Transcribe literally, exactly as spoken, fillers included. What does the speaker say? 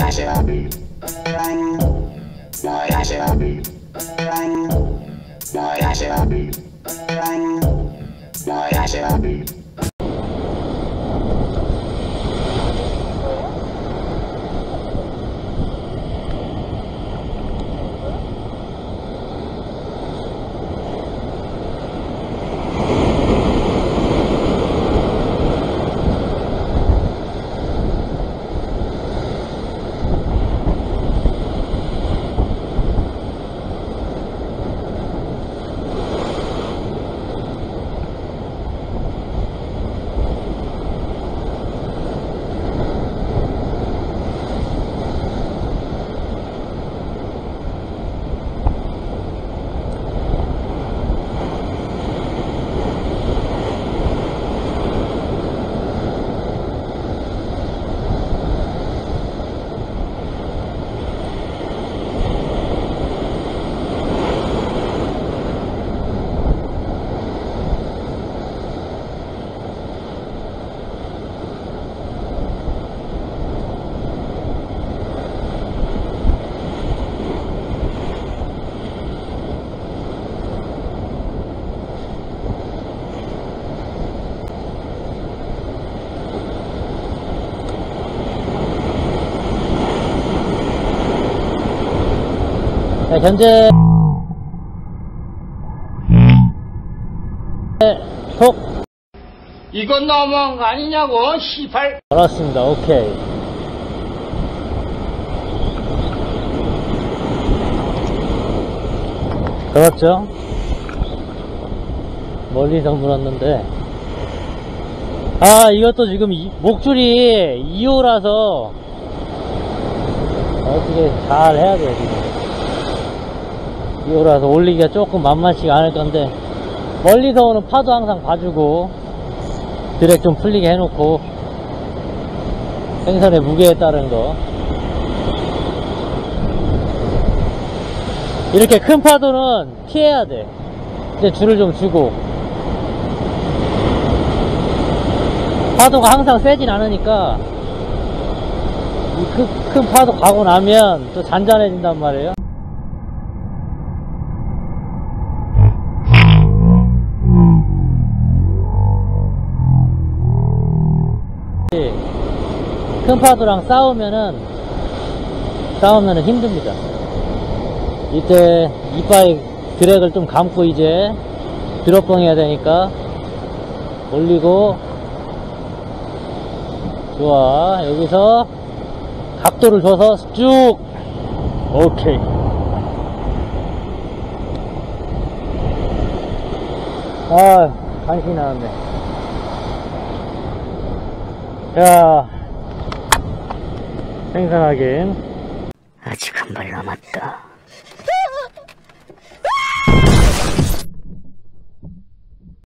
자, 현재 톡 이건 너무한 거 아니냐고 시팔. 알았습니다. 오케이. 들었죠? 멀리서 물었는데, 아 이것도 지금 이, 목줄이 이 호라서 어떻게 잘 해야 돼요 지금. 이 호라서 올리기가 조금 만만치가 않을 건데, 멀리서 오는 파도 항상 봐주고 드랙 좀 풀리게 해놓고 생선의 무게에 따른 거. 이렇게 큰 파도는 피해야 돼. 이제 줄을 좀 주고, 파도가 항상 세진 않으니까 이 큰, 큰 파도 가고 나면 또 잔잔해진단 말이에요. 큰 파도랑 싸우면은 싸우면은 힘듭니다. 이때 이빠이 드랙을 좀 감고 이제 드롭봉 해야 되니까 올리고, 좋아. 여기서 각도를 줘서 쭉. 오케이. 아, 간신히 나왔네. 자, 생선하긴 아직 한 발 남았다.